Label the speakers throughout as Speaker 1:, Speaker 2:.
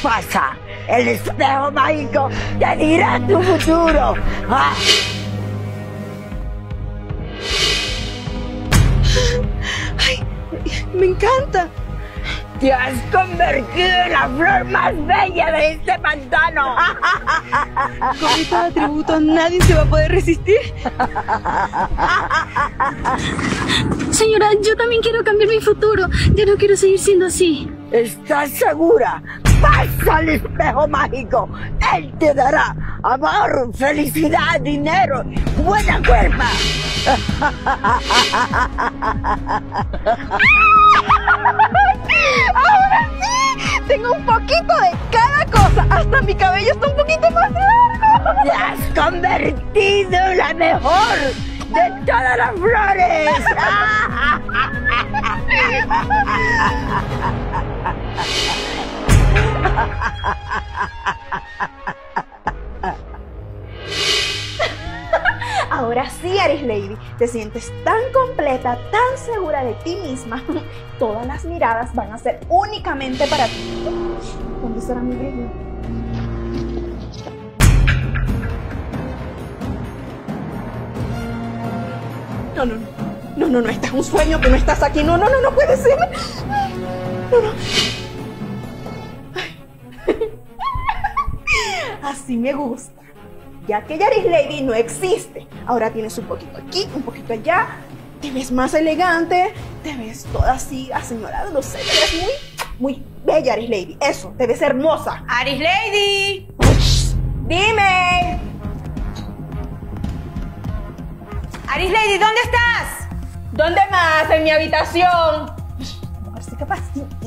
Speaker 1: pasa? El espejo mágico te dirá tu futuro. ¡Ah!
Speaker 2: ¡Ay! ¡Me encanta!
Speaker 1: ¡Te has convertido en la flor más bella de este pantano!
Speaker 2: Con estos atributos nadie se va a poder resistir.
Speaker 3: Señora, yo también quiero cambiar mi futuro. Ya no quiero seguir siendo así.
Speaker 1: ¿Estás segura? ¡Pasa al espejo mágico! Él te dará amor, felicidad, dinero, buena cuerpa.
Speaker 2: ¡Ahora sí! Tengo un poquito de cada cosa. Hasta mi cabello está un poquito más largo.
Speaker 1: ¡Te has convertido en la mejor de todas las flores!
Speaker 2: Ahora sí, Aries Lady, te sientes tan completa, tan segura de ti misma. Todas las miradas van a ser únicamente para ti. ¿Dónde será mi brillo? No, este es un sueño, que no estás aquí. No puede ser. No. Así me gusta. Ya que Aries Lady no existe, ahora tienes un poquito aquí, un poquito allá, te ves más elegante, te ves toda así aseñorada, no sé, te ves muy bella, Aries Lady. Eso, te ves hermosa.
Speaker 4: ¡Aries Lady!
Speaker 2: Ush, dime.
Speaker 4: ¡Aries Lady, ¿dónde estás?
Speaker 2: ¿Dónde más? En mi habitación. A ver si capaz.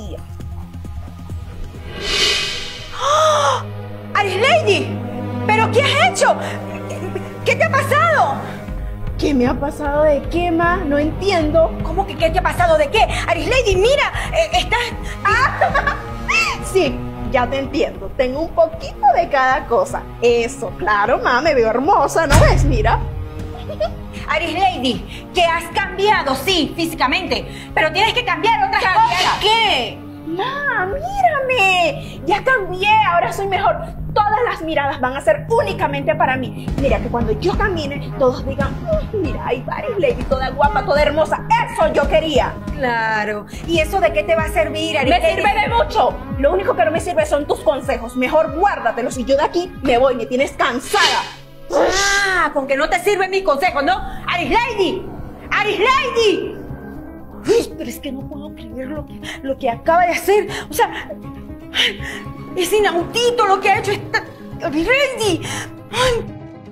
Speaker 4: ¡Oh! ¡Aries Lady! ¿Pero qué has hecho? ¿Qué te ha pasado?
Speaker 2: ¿Qué me ha pasado de qué, ma? No entiendo.
Speaker 4: ¿Cómo que qué te ha pasado de qué? Aries Lady, mira, estás...
Speaker 2: Ah, sí, ya te entiendo. Tengo un poquito de cada cosa. Eso, claro, ma, me veo hermosa, ¿no ves? Mira.
Speaker 4: Aries Lady, que has cambiado, sí, físicamente, pero tienes que cambiar otras cosas.
Speaker 2: ¿Qué? Ma, mírame. Ya cambié, ahora soy mejor. Todas las miradas van a ser únicamente para mí. Mira, que cuando yo camine, todos digan, mira, ahí va Aries Lady, toda guapa, toda hermosa. Eso yo quería.
Speaker 4: Claro. ¿Y eso de qué te va a servir, Aries Lady?
Speaker 2: Me sirve de mucho. Lo único que no me sirve son tus consejos. Mejor guárdatelos y yo de aquí me voy. Me tienes cansada.
Speaker 4: Ah, con que no te sirven mis consejos, ¿no? ¡Aries Lady! ¡Aries Lady!
Speaker 2: Uy, pero es que no puedo creer lo que acaba de hacer. O sea, es inaudito lo que ha hecho esta Aries Lady. Ay,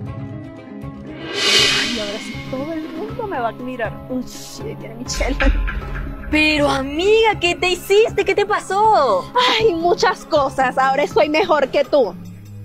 Speaker 2: ahora sí todo el mundo me va a admirar. Uy, viene Michelle.
Speaker 3: Pero amiga, ¿qué te hiciste? ¿Qué te pasó?
Speaker 2: Ay, muchas cosas. Ahora soy mejor que tú.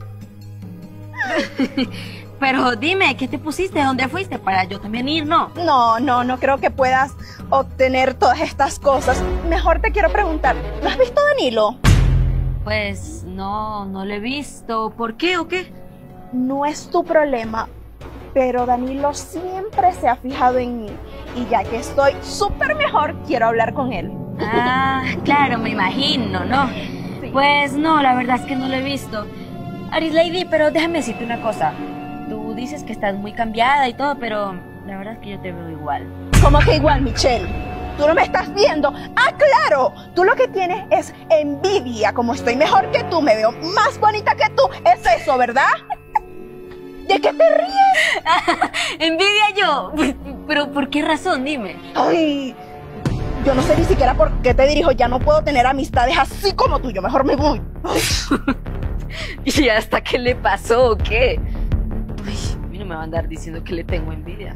Speaker 3: Pero dime, ¿qué te pusiste? ¿Dónde fuiste? Para yo también ir, ¿no?
Speaker 2: No creo que puedas obtener todas estas cosas. Mejor te quiero preguntar, ¿no has visto a Danilo?
Speaker 3: Pues no lo he visto. ¿Por qué o qué?
Speaker 2: No es tu problema, pero Danilo siempre se ha fijado en mí. Y ya que estoy súper mejor, quiero hablar con él.
Speaker 3: Ah, claro, me imagino, ¿no?
Speaker 2: Sí.
Speaker 3: Pues no, la verdad es que no lo he visto. Aries Lady, pero déjame decirte una cosa. Tú dices que estás muy cambiada y todo, pero la verdad es que yo te veo igual.
Speaker 2: ¿Cómo que igual, Michelle? ¿Tú no me estás viendo? ¡Ah, claro! Tú lo que tienes es envidia. Como estoy mejor que tú, me veo más bonita que tú. Es eso, ¿verdad? ¿De qué te ríes?
Speaker 3: ¿Envidia yo? ¿Pero por qué razón? Dime.
Speaker 2: Ay, yo no sé ni siquiera por qué te dirijo. Ya no puedo tener amistades así como tú. Yo mejor me voy.
Speaker 3: ¿Y hasta qué le pasó o qué? Ay, a mí no me va a andar diciendo que le tengo envidia.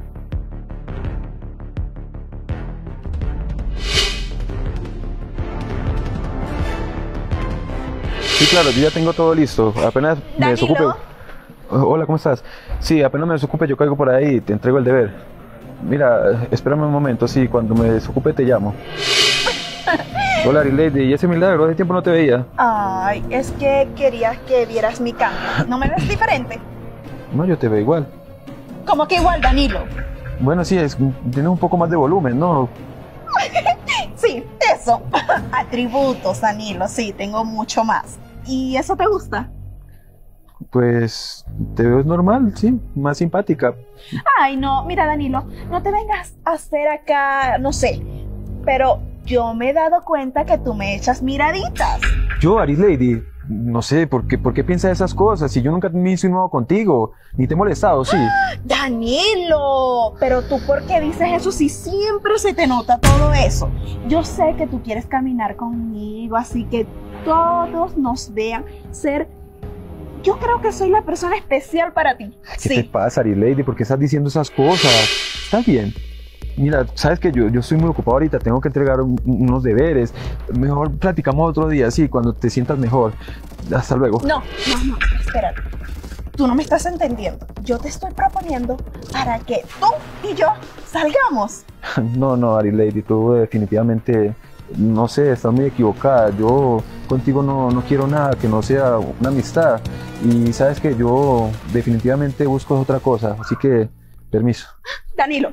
Speaker 5: Sí, claro, yo ya tengo todo listo. Apenas me desocupe. Hola, ¿cómo estás? Sí, apenas me desocupe, yo caigo por ahí y te entrego el deber. Mira, espérame un momento, sí, cuando me desocupe te llamo. Hola, Aries Lady, ¿y ese milagro? Hace tiempo no te veía.
Speaker 2: Ay, es que quería que vieras mi cambio. ¿No me ves diferente?
Speaker 5: No, yo te veo igual.
Speaker 2: ¿Cómo que igual, Danilo?
Speaker 5: Bueno, sí, tienes un poco más de volumen, ¿no?
Speaker 2: Sí, eso. Atributos, Danilo, sí, tengo mucho más. ¿Y eso te gusta?
Speaker 5: Pues te veo normal, sí, más simpática.
Speaker 2: Ay, no, mira, Danilo, no te vengas a hacer acá, no sé, pero yo me he dado cuenta que tú me echas miraditas.
Speaker 5: Yo, Arislady, no sé, ¿por qué piensas esas cosas? Si yo nunca me he insinuado contigo, ni te he molestado, sí.
Speaker 2: Danilo, pero tú, ¿por qué dices eso si siempre se te nota todo eso? Yo sé que tú quieres caminar conmigo, así que todos nos vean ser... Yo creo que soy la persona especial para ti.
Speaker 5: ¿Qué te pasa, Arislady? ¿Por qué estás diciendo esas cosas? ¿Estás bien? Mira, sabes que yo estoy muy ocupado ahorita, tengo que entregar unos deberes. Mejor platicamos otro día, sí, cuando te sientas mejor. Hasta luego.
Speaker 2: No, espérate. Tú no me estás entendiendo. Yo te estoy proponiendo para que tú y yo salgamos.
Speaker 5: No, Arislady, tú definitivamente, no sé, estás muy equivocada. Yo contigo no quiero nada que no sea una amistad. Y sabes que yo definitivamente busco otra cosa, así que, permiso.
Speaker 2: Danilo.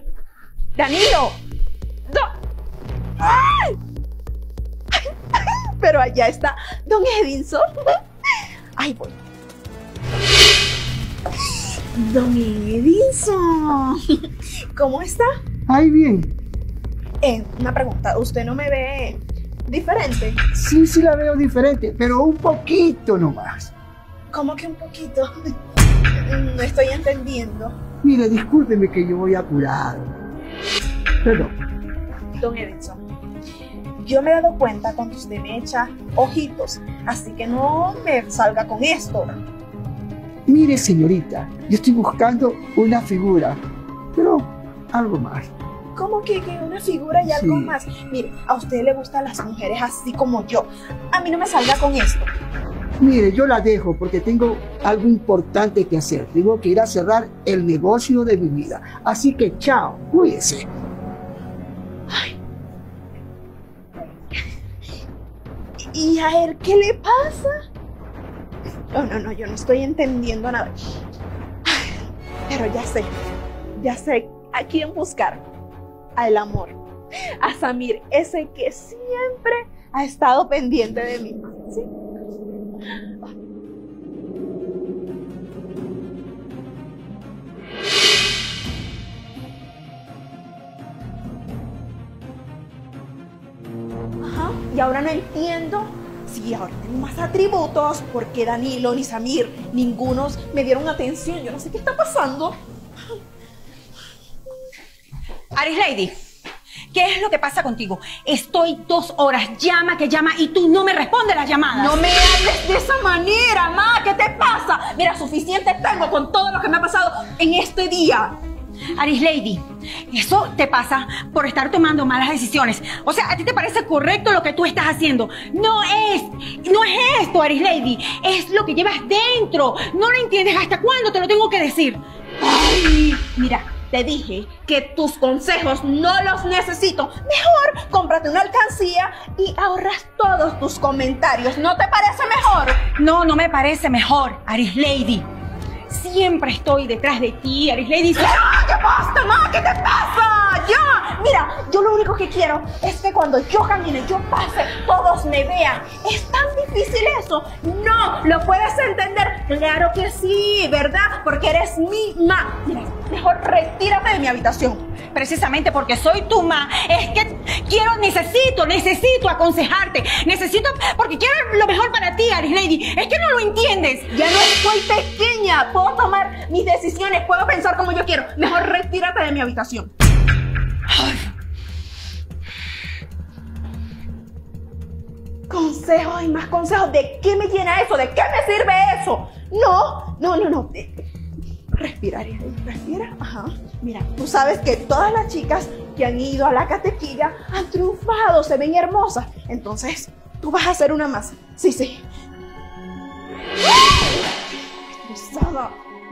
Speaker 2: No. ¡Ay! Pero allá está don Edinson. Ay, voy. Don Edinson, ¿cómo está?
Speaker 6: Ay, bien.
Speaker 2: Una pregunta, ¿usted no me ve diferente?
Speaker 6: Sí la veo diferente, pero un poquito nomás.
Speaker 2: ¿Cómo que un poquito? No estoy entendiendo.
Speaker 6: Mire, discúlpeme que yo voy apurado. Perdón.
Speaker 2: Don Edinson, yo me he dado cuenta cuando usted me echa ojitos, así que no me salga con esto.
Speaker 6: Mire, señorita, yo estoy buscando una figura, pero algo más.
Speaker 2: ¿Cómo que una figura y algo
Speaker 6: Sí.
Speaker 2: más? Mire, a usted le gustan las mujeres así como yo. A mí no me salga con esto.
Speaker 6: Mire, yo la dejo porque tengo algo importante que hacer. Tengo que ir a cerrar el negocio de mi vida. Así que chao, cuídese.
Speaker 2: ¿Y a él qué le pasa? No, yo no estoy entendiendo nada. Pero ya sé a quién buscar. Al amor. A Samir, ese que siempre ha estado pendiente de mí. ¿Sí? Ajá, y ahora no entiendo. Sí, ahora tengo más atributos porque Danilo ni Samir, ninguno me dieron atención. Yo no sé qué está pasando.
Speaker 4: Arislady, ¿qué es lo que pasa contigo? Estoy 2 horas, llama y tú no me respondes las llamadas.
Speaker 2: No me hables de esa manera, ma. ¿Qué te pasa? Mira, suficiente tengo con todo lo que me ha pasado en este día.
Speaker 4: Arislady, eso te pasa por estar tomando malas decisiones. O sea, ¿a ti te parece correcto lo que tú estás haciendo? No es esto, Arislady. Es lo que llevas dentro. No lo entiendes. ¿Hasta cuándo te lo tengo que decir?
Speaker 2: Ay, mira, te dije que tus consejos no los necesito. Mejor cómprate una alcancía y ahorras todos tus comentarios. ¿No te parece mejor?
Speaker 4: No me parece mejor, Arislady. Siempre estoy detrás de ti, Arislady.
Speaker 2: ¡Ah, ya basta, ma! ¿Qué te pasa? ¡Ya! Mira, yo lo único que quiero es que cuando yo camine, yo pase, todos me vean. ¿Es tan difícil eso? No, ¿lo puedes entender? Claro que sí, ¿verdad? Porque eres mi ma. Mira, mejor retírate de mi habitación.
Speaker 4: Precisamente porque soy tu ma, es que necesito aconsejarte. Porque quiero lo mejor para ti, Arislady. Es que no lo entiendes.
Speaker 2: Ya no estoy pequeña. Puedo tomar mis decisiones, puedo pensar como yo quiero. Mejor retírate de mi habitación.
Speaker 4: Ay.
Speaker 2: Consejos y más consejos. ¿De qué me llena eso? ¿De qué me sirve eso? No. Respira, respira. Ajá. Mira, tú sabes que todas las chicas que han ido a la catequilla han triunfado, se ven hermosas. Entonces, tú vas a hacer una más. Sí. Estresada.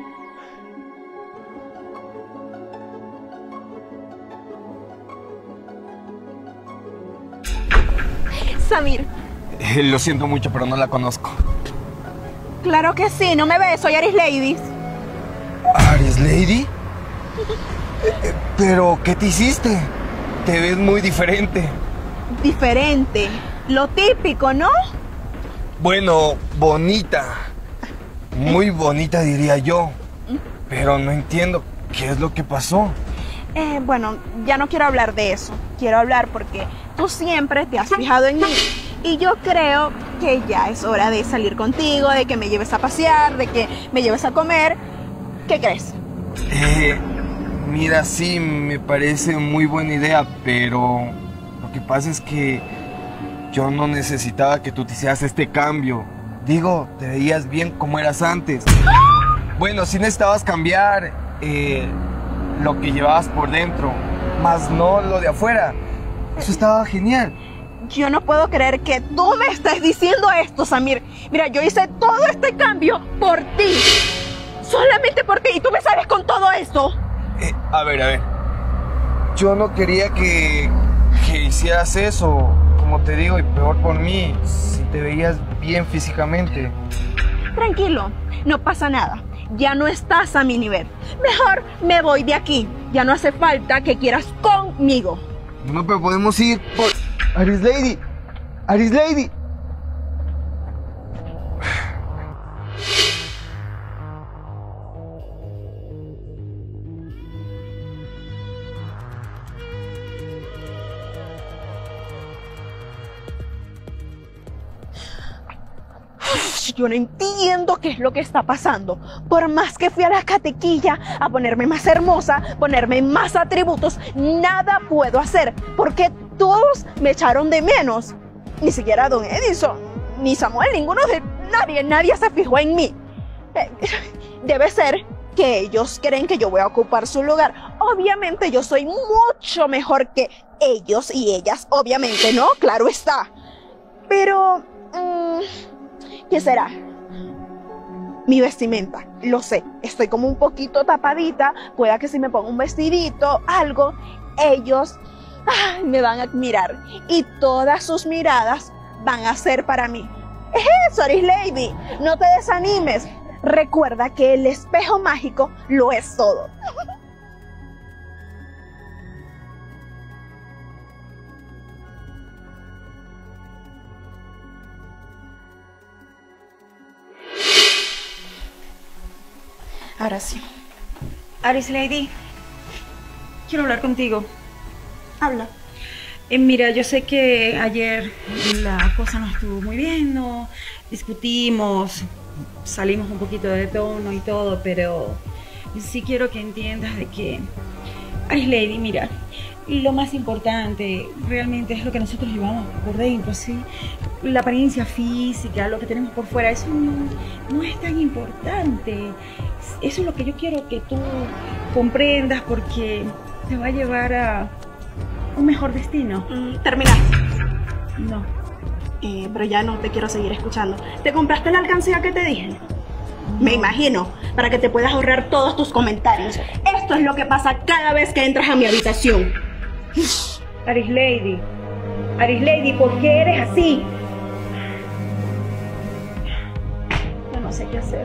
Speaker 2: Samir.
Speaker 7: Lo siento mucho, pero no la conozco.
Speaker 2: Claro que sí, no me ves, soy Arislady.
Speaker 7: ¿Arislady? ¿Pero qué te hiciste? Te ves muy diferente.
Speaker 2: Diferente. Lo típico, ¿no?
Speaker 7: Bueno, bonita. Muy bonita, diría yo. Pero no entiendo qué es lo que pasó.
Speaker 2: Bueno, ya no quiero hablar de eso. Quiero hablar porque tú siempre te has fijado en mí. Y yo creo que ya es hora de salir contigo, de que me lleves a pasear, de que me lleves a comer. ¿Qué crees?
Speaker 7: Mira, sí, me parece muy buena idea, pero lo que pasa es que yo no necesitaba que tú te hicieras este cambio. Digo, te veías bien como eras antes. Bueno, sí necesitabas cambiar lo que llevabas por dentro, más no lo de afuera. Eso estaba genial.
Speaker 2: Yo no puedo creer que tú me estés diciendo esto, Samir. Mira, yo hice todo este cambio por ti. Solamente por ti. ¿Y tú me sales con todo esto?
Speaker 7: A ver. Yo no quería que hicieras eso, como te digo, y peor por mí, si te veías bien físicamente.
Speaker 2: Tranquilo, no pasa nada. Ya no estás a mi nivel. Mejor me voy de aquí. Ya no hace falta que quieras conmigo.
Speaker 7: No, pero podemos ir por... Aris Lady. Aris Lady.
Speaker 2: Yo no entiendo qué es lo que está pasando. Por más que fui a la catequilla a ponerme más hermosa, ponerme más atributos, nada puedo hacer porque todos me echaron de menos. Ni siquiera Don Edison, ni Samuel, nadie se fijó en mí. Debe ser que ellos creen que yo voy a ocupar su lugar. Obviamente yo soy mucho mejor que ellos y ellas, obviamente, ¿no? Claro está. Pero... ¿qué será? Mi vestimenta, lo sé, estoy como un poquito tapadita, pueda que si me ponga un vestidito, algo, ellos me van a admirar y todas sus miradas van a ser para mí. Es eso, Aris Lady, no te desanimes, recuerda que el espejo mágico lo es todo. Ahora sí.
Speaker 4: Aris Lady, quiero hablar contigo.
Speaker 2: Habla.
Speaker 4: Mira, yo sé que ayer la cosa no estuvo muy bien, ¿no? Discutimos, salimos un poquito de tono y todo, pero sí quiero que entiendas de que, Aris Lady, mira, lo más importante realmente es lo que nosotros llevamos por dentro, ¿sí? La apariencia física, lo que tenemos por fuera, eso no es tan importante. Eso es lo que yo quiero que tú comprendas porque te va a llevar a un mejor destino.
Speaker 2: Terminaste.
Speaker 4: No.
Speaker 2: Pero ya no te quiero seguir escuchando. ¿Te compraste la alcancía que te dije? Me imagino, para que te puedas ahorrar todos tus comentarios. Esto es lo que pasa cada vez que entras a mi habitación.
Speaker 4: Aris Lady, ¿por qué eres así?
Speaker 2: Yo no sé qué hacer.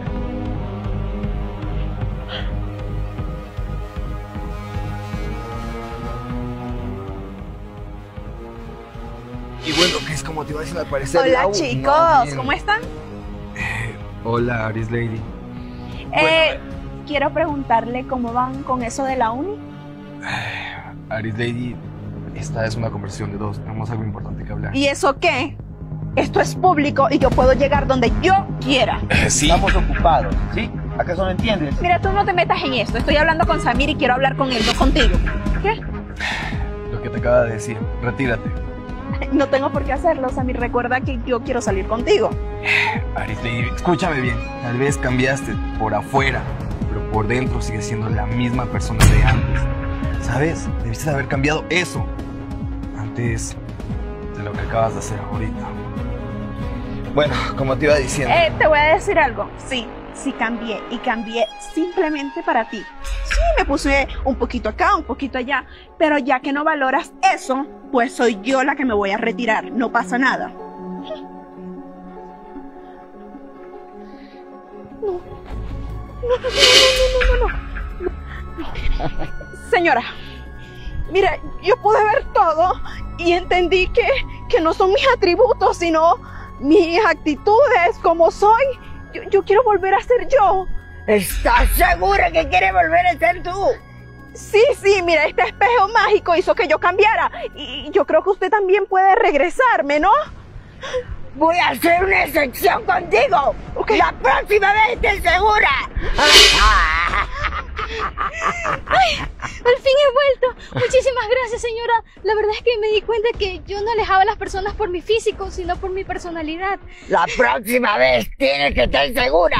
Speaker 7: Y bueno, Chris, como te iba a decir, al parecer...
Speaker 2: Hola chicos, ¿cómo están?
Speaker 7: Hola, Aris Lady.
Speaker 2: Quiero preguntarle cómo van con eso de la uni.
Speaker 7: Aris Lady, esta es una conversación de dos. Tenemos algo importante que hablar.
Speaker 2: ¿Y eso qué? Esto es público y yo puedo llegar donde yo quiera.
Speaker 7: Sí.
Speaker 8: Estamos ocupados, ¿sí? ¿Acaso no entiendes?
Speaker 2: Mira, tú no te metas en esto. Estoy hablando con Samir y quiero hablar con él, no contigo. ¿Qué?
Speaker 7: Lo que te acaba de decir. Retírate.
Speaker 2: No tengo por qué hacerlo, Samir. Recuerda que yo quiero salir contigo.
Speaker 7: Aris Lady, escúchame bien. Tal vez cambiaste por afuera, pero por dentro sigues siendo la misma persona de antes. ¿Sabes? Debiste haber cambiado eso antes de lo que acabas de hacer ahorita. Bueno, como te iba diciendo...
Speaker 2: Te voy a decir algo. Sí cambié. Y cambié simplemente para ti. Sí, me puse un poquito acá, un poquito allá. Pero ya que no valoras eso, pues soy yo la que me voy a retirar. No pasa nada. No. Señora, mira, yo pude ver todo y entendí que no son mis atributos, sino mis actitudes, como soy, yo quiero volver a ser yo.
Speaker 1: ¿Estás segura que quieres volver a ser tú?
Speaker 2: Sí, mira, este espejo mágico hizo que yo cambiara. Y yo creo que usted también puede regresarme, ¿no?
Speaker 1: Voy a hacer una excepción contigo.
Speaker 2: Okay.
Speaker 1: La próxima vez estés segura.
Speaker 3: ¡Ay! Al fin he vuelto. Muchísimas gracias, señora. La verdad es que me di cuenta que yo no alejaba a las personas por mi físico, sino por mi personalidad.
Speaker 1: La próxima vez tienes que estar segura.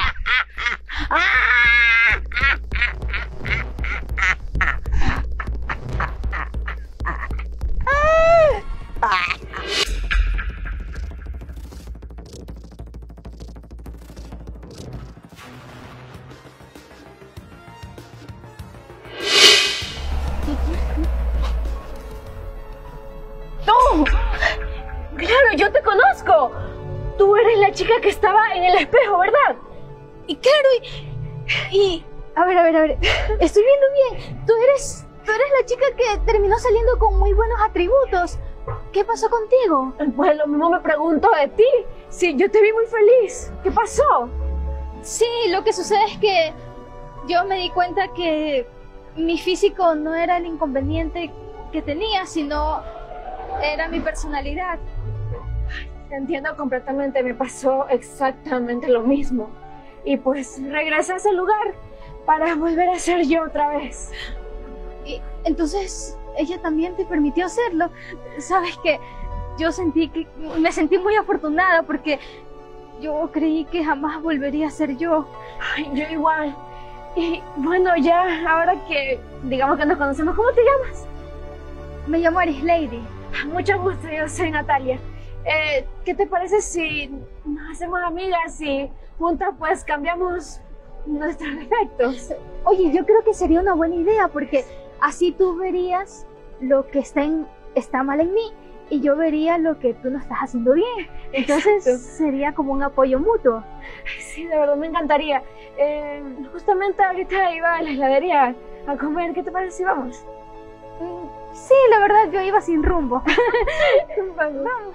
Speaker 3: ¡Tú! ¡Claro, yo te conozco! Tú eres la chica que estaba en el espejo, ¿verdad? Y claro, y... A ver, estoy viendo bien. Tú eres la chica que terminó saliendo con muy buenos atributos. ¿Qué pasó contigo?
Speaker 9: Pues lo mismo me pregunto de ti. Sí, yo te vi muy feliz. ¿Qué pasó?
Speaker 3: Sí, lo que sucede es que yo me di cuenta que mi físico no era el inconveniente que tenía, sino era mi personalidad.
Speaker 9: Te entiendo completamente, me pasó exactamente lo mismo. Y pues regresé a ese lugar para volver a ser yo otra vez.
Speaker 3: Y entonces ella también te permitió hacerlo. Sabes que me sentí muy afortunada porque yo creí que jamás volvería a ser yo.
Speaker 9: Ay, yo igual. Y bueno, ya ahora que digamos que nos conocemos, ¿cómo te llamas?
Speaker 3: Me llamo Arislady.
Speaker 9: Mucho gusto, yo soy Natalia. ¿Qué te parece si nos hacemos amigas y juntas pues cambiamos nuestros defectos?
Speaker 3: Oye, yo creo que sería una buena idea porque así tú verías lo que está mal en mí y yo vería lo que tú no estás haciendo bien. Entonces sería como un apoyo mutuo.
Speaker 9: Sí, de verdad me encantaría. Justamente ahorita iba a la heladería a comer. ¿Qué te parece si vamos?
Speaker 3: Sí, la verdad yo iba sin rumbo.
Speaker 9: Vamos.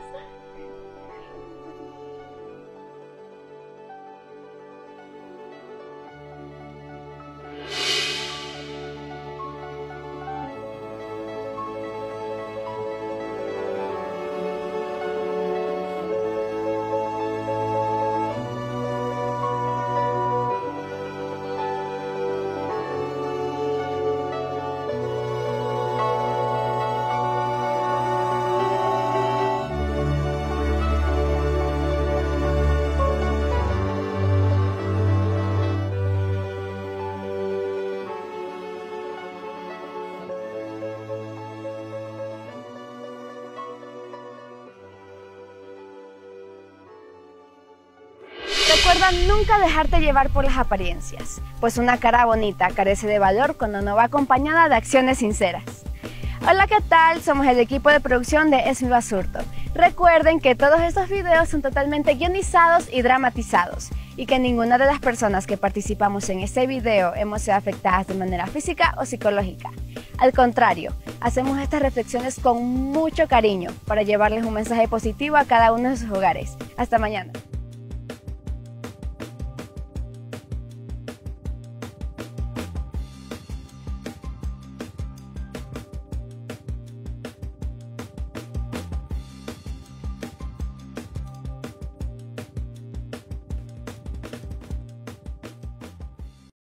Speaker 10: Recuerda nunca dejarte llevar por las apariencias, pues una cara bonita carece de valor cuando no va acompañada de acciones sinceras. Hola, ¿qué tal? Somos el equipo de producción de Es Mi Basurto. Recuerden que todos estos videos son totalmente guionizados y dramatizados y que ninguna de las personas que participamos en este video hemos sido afectadas de manera física o psicológica. Al contrario, hacemos estas reflexiones con mucho cariño para llevarles un mensaje positivo a cada uno de sus hogares. Hasta mañana.